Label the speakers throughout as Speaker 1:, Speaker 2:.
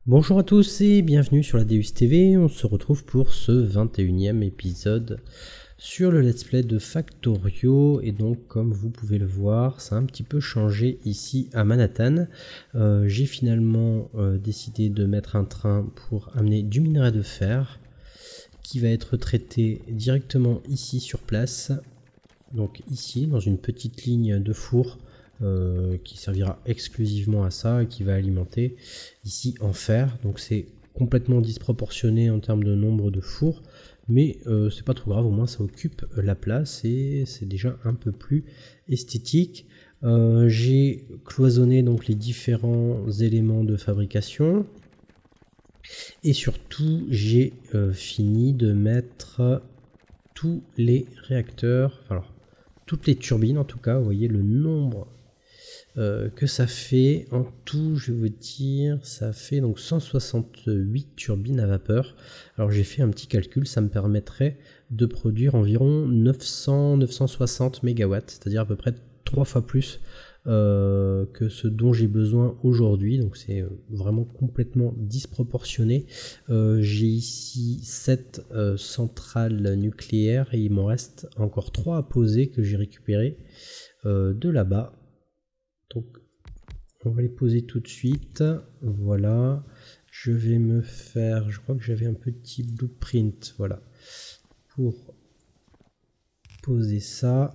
Speaker 1: Bonjour à tous et bienvenue sur la Deus TV, on se retrouve pour ce 21e épisode sur le let's play de Factorio. Et donc comme vous pouvez le voir, ça a un petit peu changé ici à Manhattan. J'ai finalement décidé de mettre un train pour amener du minerai de fer qui va être traité directement ici sur place, donc ici dans une petite ligne de four qui servira exclusivement à ça et qui va alimenter ici en fer. Donc c'est complètement disproportionné en termes de nombre de fours, mais c'est pas trop grave, au moins ça occupe la place et c'est déjà un peu plus esthétique. J'ai cloisonné donc les différents éléments de fabrication et surtout j'ai fini de mettre tous les réacteurs, alors toutes les turbines en tout cas. Vous voyez le nombre que ça fait en tout, je vais vous dire, ça fait donc 168 turbines à vapeur. Alors j'ai fait un petit calcul, ça me permettrait de produire environ 960 MW, c'est-à-dire à peu près 3 fois plus que ce dont j'ai besoin aujourd'hui. Donc c'est vraiment complètement disproportionné. J'ai ici 7 centrales nucléaires et il m'en reste encore 3 à poser que j'ai récupéré de là-bas. Donc on va les poser tout de suite. Voilà, je vais me faire, je crois que j'avais un petit blueprint, voilà, pour poser ça.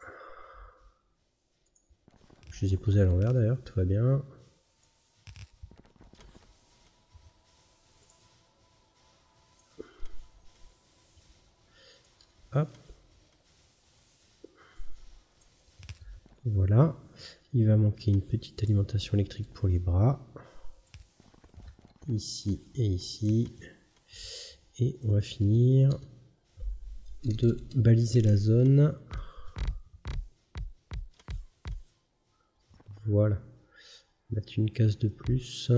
Speaker 1: Je les ai posés à l'envers d'ailleurs, tout va bien. Hop. Voilà. Il va manquer une petite alimentation électrique pour les bras. Ici et ici. Et on va finir de baliser la zone. Voilà. Mettre une case de plus.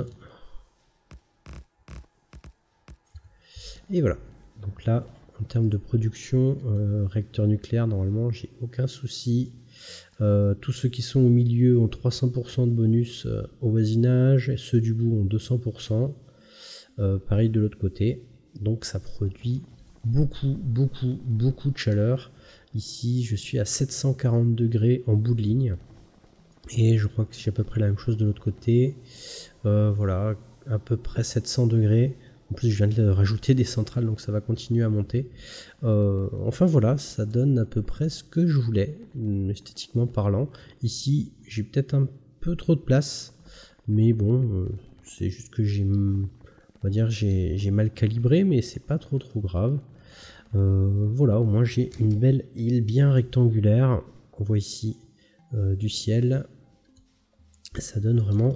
Speaker 1: Et voilà. Donc là, en termes de production, réacteur nucléaire, normalement, j'ai aucun souci. Tous ceux qui sont au milieu ont 300% de bonus au voisinage, et ceux du bout ont 200%. Pareil de l'autre côté. Donc ça produit beaucoup de chaleur. Ici je suis à 740 degrés en bout de ligne. Et je crois que j'ai à peu près la même chose de l'autre côté. Voilà, à peu près 700 degrés. En plus, je viens de rajouter des centrales, donc ça va continuer à monter. Enfin voilà, ça donne à peu près ce que je voulais, esthétiquement parlant. Ici, j'ai peut-être un peu trop de place, mais bon, c'est juste que on va dire, j'ai mal calibré, mais c'est pas trop grave. Voilà, au moins j'ai une belle île bien rectangulaire. On voit ici du ciel. Ça donne vraiment...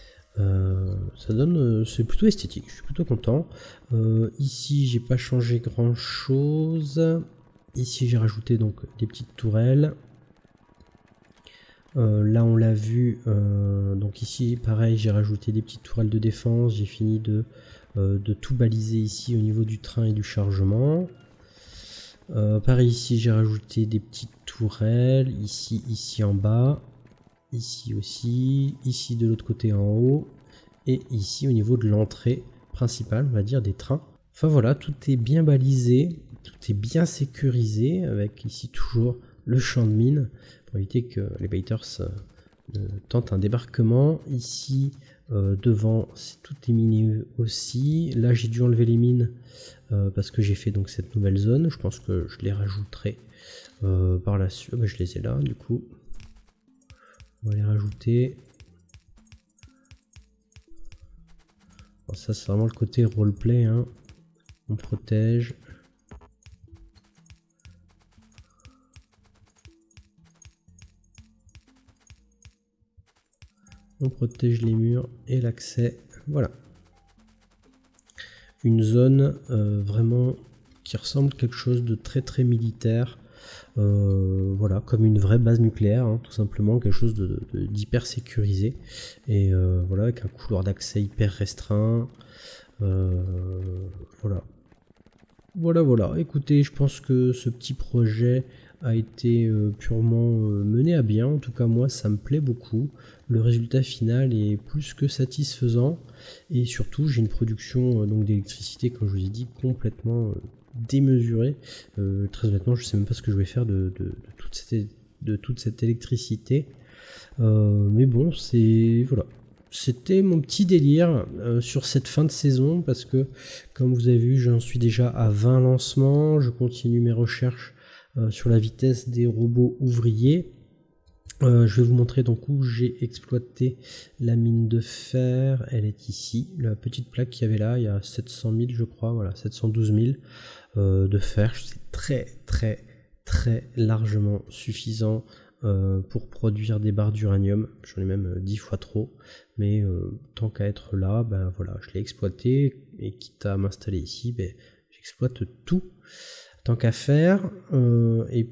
Speaker 1: c'est plutôt esthétique, je suis plutôt content. Ici j'ai pas changé grand chose. Ici j'ai rajouté donc des petites tourelles. Là on l'a vu, donc ici pareil, j'ai rajouté des petites tourelles de défense. J'ai fini de tout baliser ici au niveau du train et du chargement. Pareil, ici j'ai rajouté des petites tourelles, ici en bas. Ici aussi, ici de l'autre côté en haut, et ici au niveau de l'entrée principale, on va dire, des trains. Enfin voilà, tout est bien balisé, tout est bien sécurisé, avec ici toujours le champ de mine, pour éviter que les baiters tentent un débarquement. Ici, devant, tout est miné aussi. Là, j'ai dû enlever les mines, parce que j'ai fait donc cette nouvelle zone. Je pense que je les rajouterai par la suite. Je les ai là, du coup. On va les rajouter. Bon, ça c'est vraiment le côté roleplay, hein. On protège. On protège les murs et l'accès. Voilà. Une zone vraiment qui ressemble à quelque chose de très militaire. Voilà, comme une vraie base nucléaire, hein, tout simplement, quelque chose d'hyper sécurisé, et voilà, avec un couloir d'accès hyper restreint. Voilà. Écoutez, je pense que ce petit projet a été purement mené à bien. En tout cas, moi, ça me plaît beaucoup. Le résultat final est plus que satisfaisant. Et surtout, j'ai une production donc d'électricité, comme je vous ai dit, complètement démesurée. Très honnêtement, je ne sais même pas ce que je vais faire de toute cette électricité. Mais bon, voilà. C'était mon petit délire sur cette fin de saison parce que, comme vous avez vu, j'en suis déjà à 20 lancements. Je continue mes recherches sur la vitesse des robots ouvriers. Je vais vous montrer donc où j'ai exploité la mine de fer. Elle est ici, la petite plaque qu'il y avait là. Il y a 700 000 je crois, voilà, 712 000 de fer. C'est très largement suffisant pour produire des barres d'uranium. J'en ai même 10 fois trop, mais tant qu'à être là, ben voilà, je l'ai exploité, et quitte à m'installer ici, ben, j'exploite tout tant qu'à faire. Et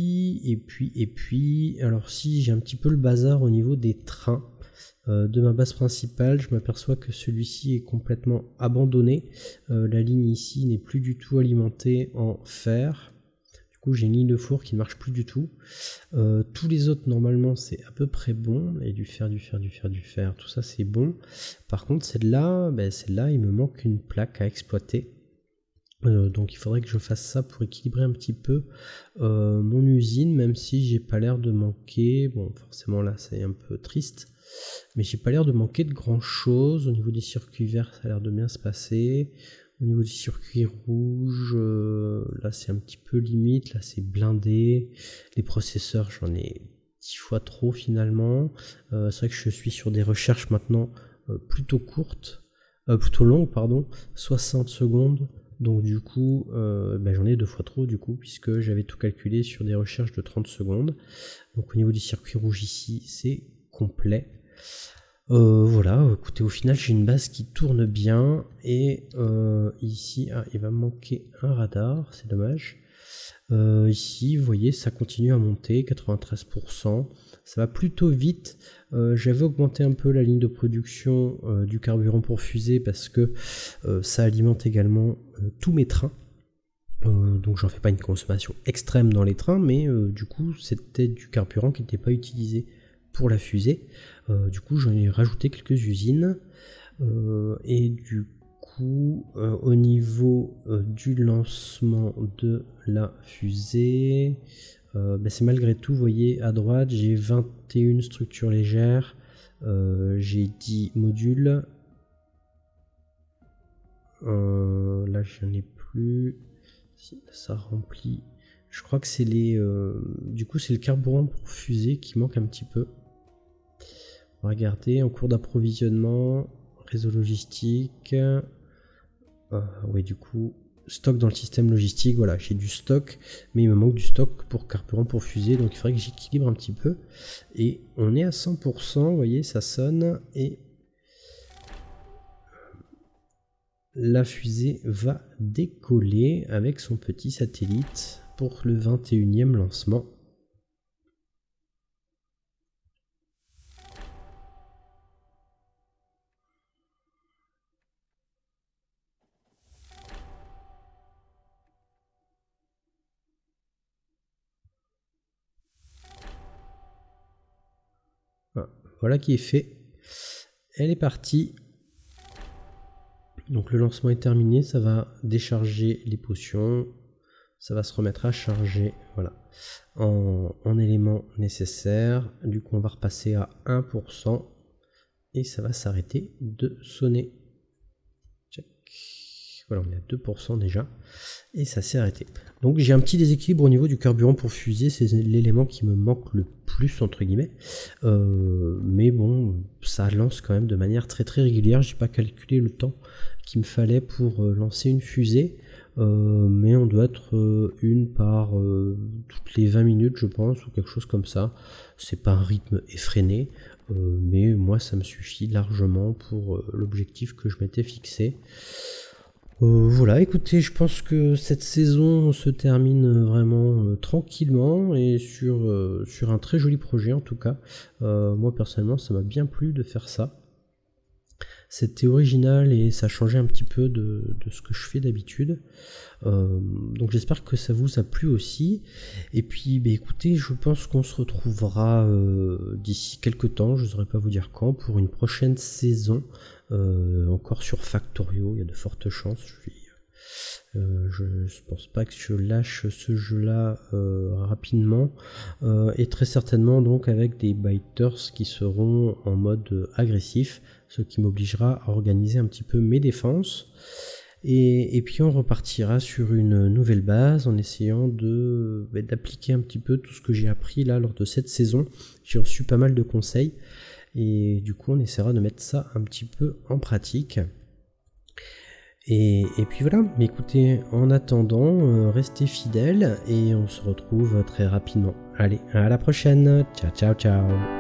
Speaker 1: puis, alors si j'ai un petit peu le bazar au niveau des trains de ma base principale, je m'aperçois que celui-ci est complètement abandonné. La ligne ici n'est plus du tout alimentée en fer. J'ai une ligne de four qui ne marche plus du tout. Tous les autres, normalement, c'est à peu près bon. Et du fer, tout ça, c'est bon. Par contre, celle-là, il me manque une plaque à exploiter. Donc il faudrait que je fasse ça pour équilibrer un petit peu mon usine, même si j'ai pas l'air de manquer. Bon, forcément là, c'est un peu triste. Mais j'ai pas l'air de manquer de grand-chose. Au niveau des circuits verts, ça a l'air de bien se passer. Au niveau du circuit rouge, là c'est un petit peu limite, là c'est blindé. Les processeurs, j'en ai 10 fois trop finalement. C'est vrai que je suis sur des recherches maintenant plutôt courtes, plutôt longues, pardon, 60 secondes. Donc du coup, j'en ai 2 fois trop du coup, puisque j'avais tout calculé sur des recherches de 30 secondes. Donc au niveau du circuit rouge ici, c'est complet. Voilà, écoutez, au final j'ai une base qui tourne bien, et ici il va me manquer un radar, c'est dommage. Ici vous voyez, ça continue à monter, 93%, ça va plutôt vite. J'avais augmenté un peu la ligne de production du carburant pour fusée parce que ça alimente également tous mes trains. Donc j'en fais pas une consommation extrême dans les trains, mais du coup c'était du carburant qui n'était pas utilisé pour la fusée. Du coup j'en ai rajouté quelques usines, et du coup au niveau du lancement de la fusée, c'est malgré tout, vous voyez à droite j'ai 21 structures légères, j'ai 10 modules, là j'en ai plus. Si ça remplit, je crois que c'est du coup c'est le carburant pour fusée qui manque un petit peu. On va regarder en cours d'approvisionnement, réseau logistique. Oui, du coup, stock dans le système logistique. Voilà, j'ai du stock, mais il me manque du stock pour carburant pour fusée, donc il faudrait que j'équilibre un petit peu. Et on est à 100%, vous voyez, ça sonne, et la fusée va décoller avec son petit satellite pour le 21e lancement. Voilà qui est fait. Elle est partie. Donc le lancement est terminé, ça va décharger les potions, ça va se remettre à charger, voilà, en éléments nécessaires. Du coup on va repasser à 1% et ça va s'arrêter de sonner. Check. Voilà, on est à 2% déjà et ça s'est arrêté. Donc j'ai un petit déséquilibre au niveau du carburant pour fusée, c'est l'élément qui me manque le plus entre guillemets, mais bon, ça lance quand même de manière très régulière. J'ai pas calculé le temps qu'il me fallait pour lancer une fusée, mais on doit être une par toutes les 20 minutes je pense, ou quelque chose comme ça. C'est pas un rythme effréné, mais moi ça me suffit largement pour l'objectif que je m'étais fixé. Voilà, écoutez, je pense que cette saison se termine vraiment tranquillement et sur un très joli projet en tout cas. Moi personnellement, ça m'a bien plu de faire ça. C'était original et ça changeait un petit peu de ce que je fais d'habitude. Donc j'espère que ça vous a plu aussi. Et puis écoutez, je pense qu'on se retrouvera d'ici quelques temps, je ne saurais pas vous dire quand, pour une prochaine saison, encore sur Factorio. Il y a de fortes chances. Je pense pas que je lâche ce jeu-là rapidement, et très certainement donc avec des biters qui seront en mode agressif, ce qui m'obligera à organiser un petit peu mes défenses. Et puis on repartira sur une nouvelle base en essayant d'appliquer un petit peu tout ce que j'ai appris là lors de cette saison. J'ai reçu pas mal de conseils et du coup on essaiera de mettre ça un petit peu en pratique. Et puis voilà, mais écoutez, en attendant, restez fidèles et on se retrouve très rapidement. Allez, à la prochaine, ciao ciao ciao.